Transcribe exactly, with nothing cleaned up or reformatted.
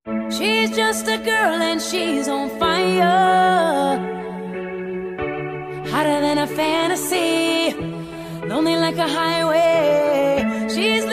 She's just a girl and she's on fire, hotter than a fantasy, lonely like a highway. She's